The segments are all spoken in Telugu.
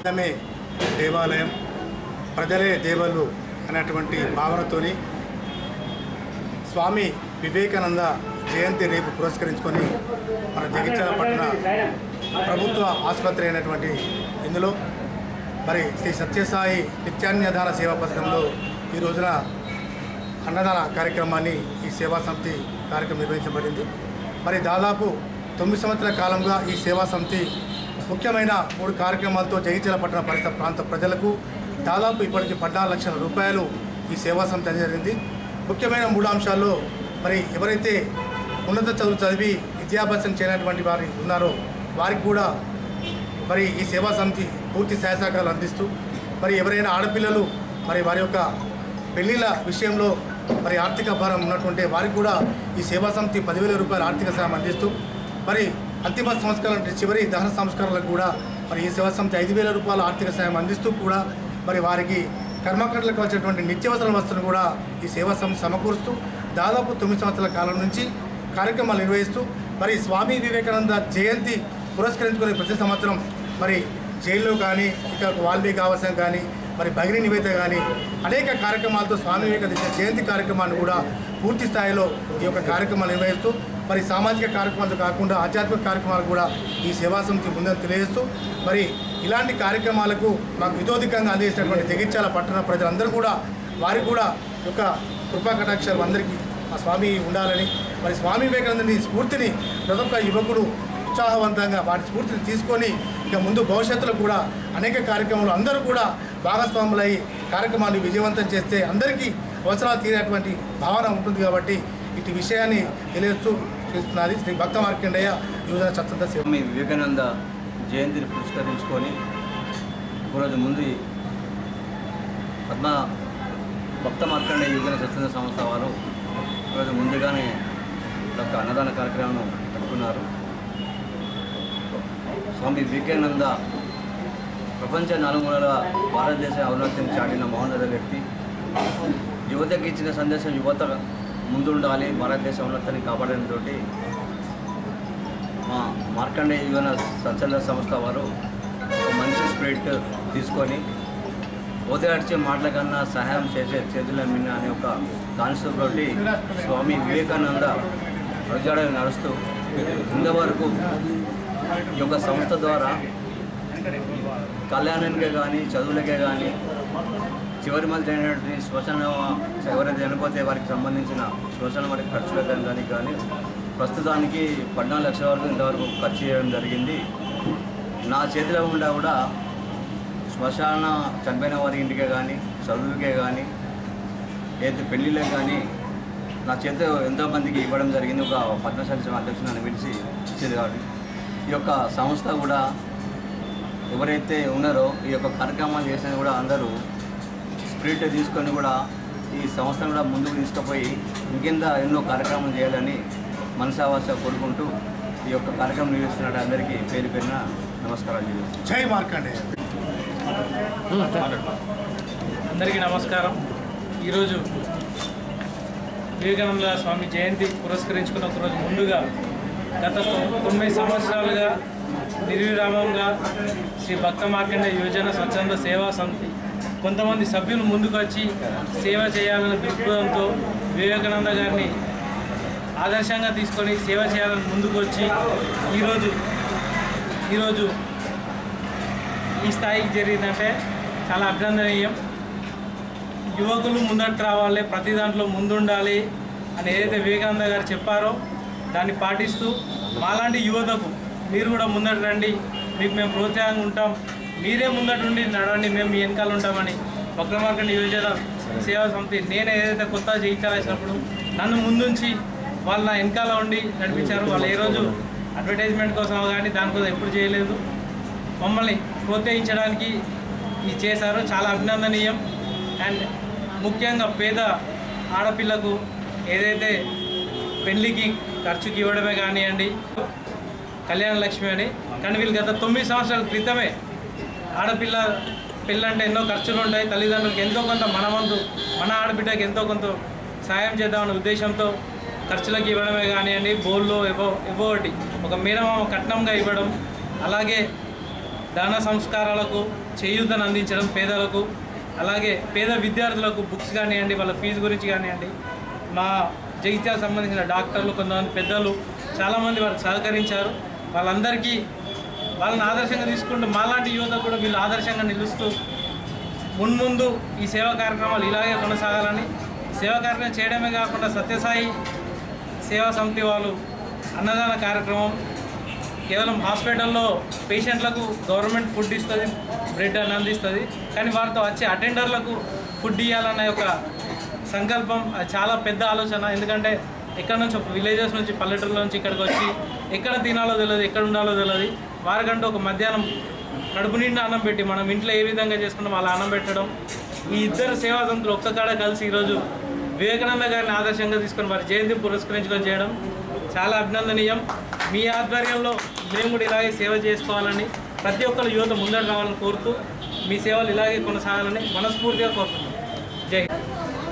దేవాలయం ప్రజలే దేవుళ్ళు అనేటువంటి భావనతోని స్వామి వివేకానంద జయంతి రేపు పురస్కరించుకొని మన జగిత్యాల పట్టణ ప్రభుత్వ ఆసుపత్రి అయినటువంటి ఇందులో మరి శ్రీ సత్యసాయి నిత్యాన్నదాన సేవా పథకంలో ఈ రోజున అన్నదాన కార్యక్రమాన్ని ఈ సేవా సమితి కార్యక్రమం నిర్వహించబడింది. మరి దాదాపు 9 సంవత్సరాల కాలంగా ఈ సేవా సమితి ముఖ్యమైన 3 కార్యక్రమాలతో జగిత్యాల పట్టణ పరిసర ప్రాంత ప్రజలకు దాదాపు ఇప్పటికి 14 లక్షల రూపాయలు ఈ సేవా సమితి అందజేరింది. ముఖ్యమైన 3 అంశాల్లో మరి ఎవరైతే ఉన్నత చదువు చదివి విద్యాభ్యాసం చేయనటువంటి వారు ఉన్నారో వారికి కూడా మరి ఈ సేవా సమితి పూర్తి సహాయ సహకారాలు అందిస్తూ, మరి ఎవరైనా ఆడపిల్లలు మరి వారి యొక్క పెళ్లిళ్ళ విషయంలో మరి ఆర్థిక భారం ఉన్నటువంటి వారికి కూడా ఈ సేవా సమితి 10,000 రూపాయల ఆర్థిక సహాయం అందిస్తూ, మరి అంతిమ సంస్కారం చివరి దహన సంస్కారాలకు కూడా మరి ఈ సేవా సమితి 5,000 రూపాయల ఆర్థిక సహాయం అందిస్తూ కూడా మరి వారికి కర్మకాండలకు వచ్చినటువంటి నిత్యావసర వస్తువులను కూడా ఈ సేవా సమితి సమకూరుస్తూ దాదాపు 9 సంవత్సరాల కాలం నుంచి కార్యక్రమాలు నిర్వహిస్తూ మరి స్వామి వివేకానంద జయంతి పురస్కరించుకునే ప్రతి సంవత్సరం మరి జైల్లో కానీ ఇక వాల్మీకి ఆవాసం కానీ మరి భగిని నివేద కానీ అనేక కార్యక్రమాలతో స్వామి వివేకానంద జయంతి కార్యక్రమాన్ని కూడా పూర్తి స్థాయిలో ఈ యొక్క కార్యక్రమాలు నిర్వహిస్తూ మరి సామాజిక కార్యక్రమాలు కాకుండా ఆధ్యాత్మిక కార్యక్రమాలు కూడా ఈ సేవా సమితి ముందని తెలియజేస్తూ మరి ఇలాంటి కార్యక్రమాలకు మాకు ఇతోధికంగా అందించినటువంటి జగిత్యాల పట్టణ ప్రజలందరూ కూడా వారికి కూడా యొక్క కృపా కటాక్షాలు అందరికీ ఆ స్వామి ఉండాలని, మరి స్వామి వివేకానందని స్ఫూర్తిని ప్రతి ఒక్క యువకుడు ఉత్సాహవంతంగా వాటి స్ఫూర్తిని తీసుకొని ఇక ముందు భవిష్యత్తులో కూడా అనేక కార్యక్రమాలు అందరూ కూడా భాగస్వాములై కార్యక్రమాన్ని విజయవంతం చేస్తే అందరికీ అవసరాలు తీరేటువంటి భావన ఉంటుంది. కాబట్టి ఇటు విషయాన్ని తెలియజేస్తున్నది శ్రీ భక్త మార్కండేయ యువజన స్వచ్ఛంద సేవ. స్వామి వివేకానంద జయంతిని పురస్కరించుకొని ఒకరోజు ముందు భక్త మార్కండేయ యువజన స్వచ్ఛంద సంస్థ వారు ఈరోజు ముందుగానే ఒక అన్నదాన కార్యక్రమం పెట్టుకున్నారు. స్వామి వివేకానంద ప్రపంచ నలుమూలల భారతదేశ ఔన్నత్యం చాటిన మహోన్నత వ్యక్తి. యువతకి ఇచ్చిన సందేశం యువత ముందుండాలి, భారతదేశ ఔన్నత్యాన్ని కాపాడడంతో మా మార్కండేయ యువన స్వచ్ఛంద సంస్థ వారు ఒక మంచి స్పిరిట్ తీసుకొని పోతే మాటల కన్నా సహాయం చేసే చేతుల మిన్న అనే ఒక కాన్సెప్ట్ తోటి స్వామి వివేకానంద ప్రజాడని నడుస్తూ ఇంతవరకు ఈ యొక్క సంస్థ ద్వారా కళ్యాణానికే కానీ చదువులకే కానీ చివరి మధ్య అయినటువంటి శ్మశాన ఎవరైతే చనిపోతే వారికి సంబంధించిన శ్మశాన వారికి ఖర్చులకు కానీ ప్రస్తుతానికి 14 లక్షల వరకు ఇంతవరకు ఖర్చు చేయడం జరిగింది. నా చేతిలో ఉండా కూడా శ్మశాన చనిపోయిన వారి ఇంటికే కానీ చదువుకే కానీ ఏదైతే పెళ్ళిళ్ళే కానీ నా చేతిలో ఎంతోమందికి ఇవ్వడం జరిగింది. ఒక పద్మశాలి సభ అధ్యక్షుడు నన్ను పిలిచి ఇచ్చేది. కాబట్టి ఈ యొక్క సంస్థ కూడా ఎవరైతే ఉన్నారో ఈ యొక్క కార్యక్రమాలు చేసినది కూడా అందరూ స్పిరిట్ తీసుకొని కూడా ఈ సంస్థను కూడా ముందుకు తీసుకుపోయి ఇంకింత ఎన్నో కార్యక్రమాలు చేయాలని మనసావాస కోరుకుంటూ ఈ యొక్క కార్యక్రమం నిర్వహిస్తున్నట్టు అందరికీ పేరు పేరున నమస్కారాలు చేస్తున్నాను. జై మార్కండేయ. అందరికీ నమస్కారం. ఈరోజు వివేకానంద స్వామి జయంతి పురస్కరించుకున్న ఒకరోజు ముందుగా గత 9 సంవత్సరాలుగా నిర్విరామంగా శ్రీ భక్త మార్కండేయ యువజన స్వచ్ఛంద సేవా సమితి కొంతమంది సభ్యులు ముందుకు వచ్చి సేవ చేయాలనే దృక్పథంతో వివేకానంద గారిని ఆదర్శంగా తీసుకొని సేవ చేయాలని ముందుకు వచ్చి ఈరోజు ఈ స్థాయికి జరిగిందంటే చాలా అభినందనీయం. యువకులు ముందరకు రావాలి, ప్రతి దాంట్లో ముందుండాలి అని ఏదైతే వివేకానంద గారు చెప్పారో దాన్ని పాటిస్తూ మాలాంటి యువతకు మీరు కూడా ముందట రండి, మీకు మేము ప్రోత్సాహంగా ఉంటాం, మీరే ముందట ఉండి నడవండి, మేము మీ వెనకాల ఉంటామని భక్త మార్కండేయ యువజన సేవా సమితి నేను ఏదైతే కొత్తగా చేయించాల్సినప్పుడు నన్ను ముందుంచి వాళ్ళు నా వెనకాల ఉండి నడిపించారు. వాళ్ళు ఏ రోజు అడ్వర్టైజ్మెంట్ కోసం కానీ దానికోసం ఎప్పుడు చేయలేదు. మమ్మల్ని ప్రోత్సహించడానికి ఇది చేశారు, చాలా అభినందనీయం. అండ్ ముఖ్యంగా పేద ఆడపిల్లకు ఏదైతే పెళ్లికి ఖర్చుకి ఇవ్వడమే కానివ్వండి, కళ్యాణ లక్ష్మి అని, కానీ వీళ్ళు గత 9 సంవత్సరాల క్రితమే ఆడపిల్ల పెళ్ళంటే ఎన్నో ఖర్చులు ఉంటాయి, తల్లిదండ్రులకు ఎంతో కొంత మన ఆడబిడ్డకి ఎంతో కొంత సాయం చేద్దామనే ఉద్దేశంతో ఖర్చులకు ఇవ్వడమే కానివ్వండి, బోల్లో ఒకటి ఒక మేనమామ కట్నంగా ఇవ్వడం, అలాగే దాన సంస్కారాలకు చేయూతను అందించడం పేదలకు, అలాగే పేద విద్యార్థులకు బుక్స్ కానివ్వండి, వాళ్ళ ఫీజు గురించి కానివ్వండి, మా జగిత్యాల సంబంధించిన డాక్టర్లు, కొంతమంది పెద్దలు చాలామంది వారికి సహకరించారు. వాళ్ళందరికీ వాళ్ళని ఆదర్శంగా తీసుకుంటూ మాలాంటి యువత కూడా వీళ్ళు ఆదర్శంగా నిలుస్తూ మున్ముందు ఈ సేవా కార్యక్రమాలు ఇలాగే కొనసాగాలని, సేవా కార్యక్రమం చేయడమే కాకుండా సత్యసాయి సేవా సమితి వాళ్ళు అన్నదాన కార్యక్రమం కేవలం హాస్పిటల్లో పేషెంట్లకు గవర్నమెంట్ ఫుడ్ ఇస్తుంది, బ్రెడ్ అని అందిస్తుంది, కానీ వారితో వచ్చే అటెండర్లకు ఫుడ్ ఇవ్వాలనే ఒక సంకల్పం అది చాలా పెద్ద ఆలోచన. ఎందుకంటే ఎక్కడి నుంచి విలేజెస్ నుంచి పల్లెటూరుల నుంచి ఇక్కడికి వచ్చి ఎక్కడ తినాలో తెలియదు, ఎక్కడ ఉండాలో తెలియదు. వారికంటూ ఒక మధ్యాహ్నం కడుపు నిండా అన్నం పెట్టి మనం ఇంట్లో ఏ విధంగా చేసుకుంటాం అలా అన్నం పెట్టడం, ఈ ఇద్దరు సేవా సంస్థలు ఒక్క కాడ కలిసి ఈరోజు వివేకానంద గారిని ఆదర్శంగా తీసుకొని వారి జయంతి పురస్కరించుకొని చేయడం చాలా అభినందనీయం. మీ ఆధ్వర్యంలో మేము కూడా ఇలాగే సేవ చేసుకోవాలని, ప్రతి ఒక్కరు యువత ముందర రావాలని కోరుతూ మీ సేవలు ఇలాగే కొనసాగాలని మనస్ఫూర్తిగా కోరుతున్నాం. జై హింద్.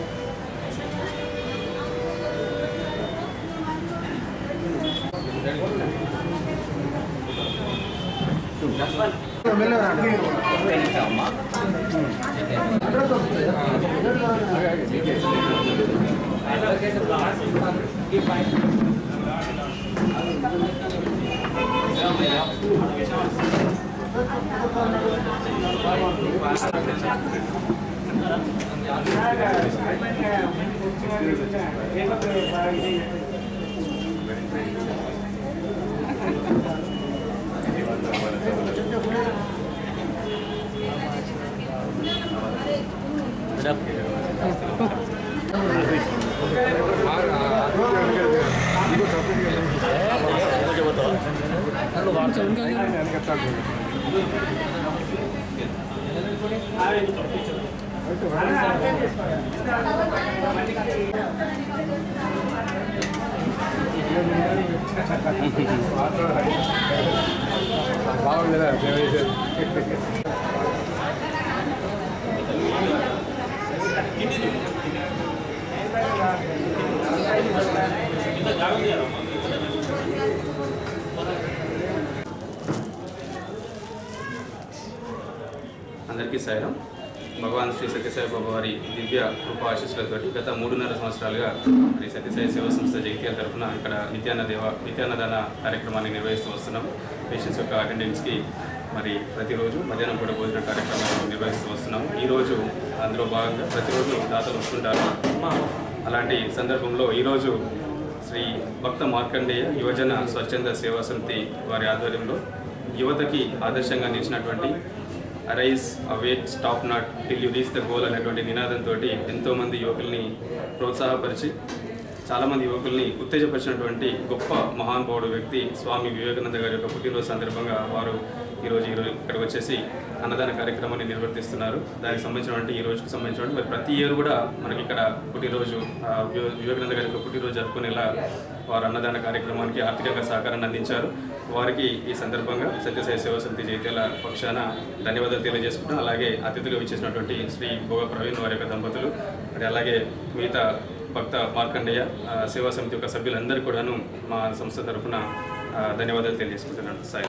అందరికీ సాయం. భగవాన్ శ్రీ సత్యసాయి బాబా వారి దివ్య కృపా ఆశీస్సులతోటి గత 3.5 సంవత్సరాలుగా మరి సత్యసాయి సేవా సంస్థ జగిత్యాల తరఫున ఇక్కడ నిత్యాన్నదాన కార్యక్రమాన్ని నిర్వహిస్తూ వస్తున్నాం. పేషెంట్స్ యొక్క అటెండెన్స్కి మరి ప్రతిరోజు మధ్యాహ్నం పూట భోజన కార్యక్రమాలు నిర్వహిస్తూ వస్తున్నాం. ఈరోజు అందులో భాగంగా ప్రతిరోజు దాతలు వస్తుంటారు. అలాంటి సందర్భంలో ఈరోజు శ్రీ భక్త మార్కండేయ యువజన స్వచ్ఛంద సేవా సమితి వారి ఆధ్వర్యంలో యువతకి ఆదర్శంగా నిలిచినటువంటి arise awake stop not till you reach the goal అనేటువంటి నినాదంతో ఎంతోమంది యువకుల్ని ప్రోత్సాహపరిచి చాలామంది యువకుల్ని ఉత్తేజపరిచినటువంటి గొప్ప మహానుభావుడు వ్యక్తి స్వామి వివేకానంద గారి యొక్క పుట్టినరోజు సందర్భంగా వారు ఈరోజు ఇక్కడికి వచ్చేసి అన్నదాన కార్యక్రమాన్ని నిర్వర్తిస్తున్నారు. దానికి సంబంధించినటువంటి ఈ రోజుకు సంబంధించినటువంటి మరి ప్రతి ఇయర్ కూడా మనకి ఇక్కడ పుట్టినరోజు వివేకానంద గారి యొక్క పుట్టినరోజు జరుపుకునేలా వారు అన్నదాన కార్యక్రమానికి ఆర్థికంగా సహకారాన్ని అందించారు. వారికి ఈ సందర్భంగా సత్యసాయి సేవా సమితి జగిత్యాల పక్షాన ధన్యవాదాలు తెలియజేసుకుంటాం. అలాగే అతిథులుగా ఇచ్చేసినటువంటి శ్రీ భోగ ప్రవీణ్ వారి యొక్క దంపతులు, మరి అలాగే మిగతా భక్త మార్కండేయ సేవా సమితి యొక్క సభ్యులందరూ కూడాను మా సంస్థ తరఫున ధన్యవాదాలు తెలియజేసుకుంటున్నాను.